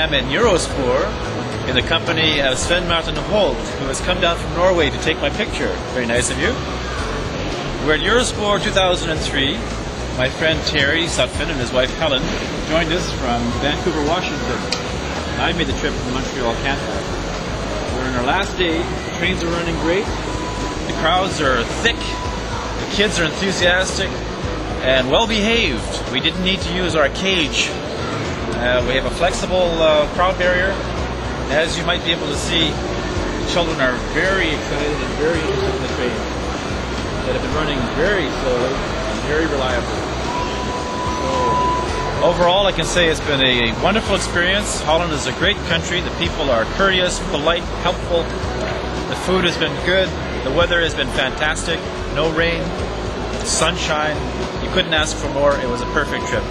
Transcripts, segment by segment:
I'm in Eurosport in the company of Sven Martin Holt, who has come down from Norway to take my picture. Very nice of you. We're at Eurosport 2003. My friend Terry Sutphin and his wife Helen joined us from Vancouver, Washington. I made the trip from Montreal, Canada. We're in our last day. The trains are running great. The crowds are thick. The kids are enthusiastic and well behaved. We didn't need to use our cage. We have a flexible crowd barrier. As you might be able to see, the children are very excited and very interested in the trains that have been running very slowly and very reliably. So overall, I can say it's been a wonderful experience. Holland is a great country. The people are courteous, polite, helpful. The food has been good. The weather has been fantastic. No rain, sunshine. You couldn't ask for more. It was a perfect trip.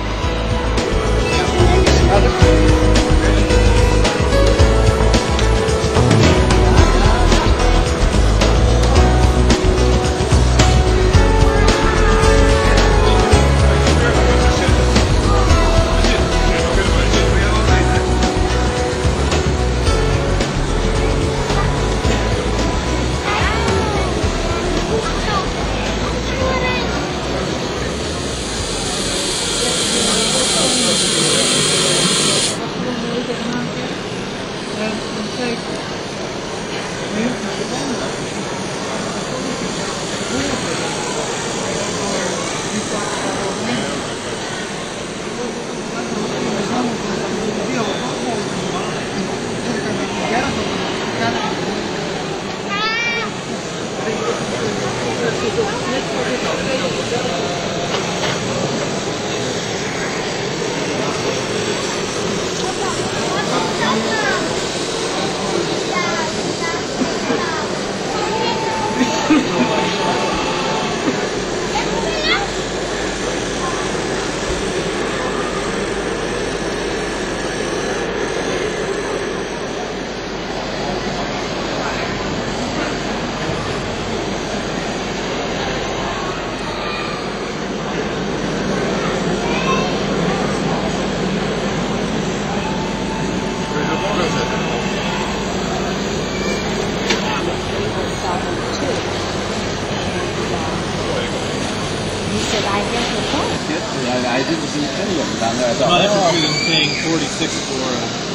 I didn't see any of them down there. I'm not interested in paying 46 for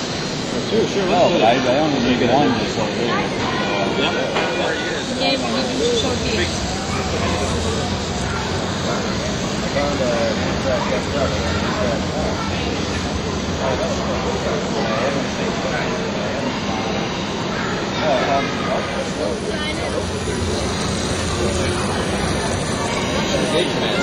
two. Sure, no, but I only need one just over there. Yep. Did you show here? I found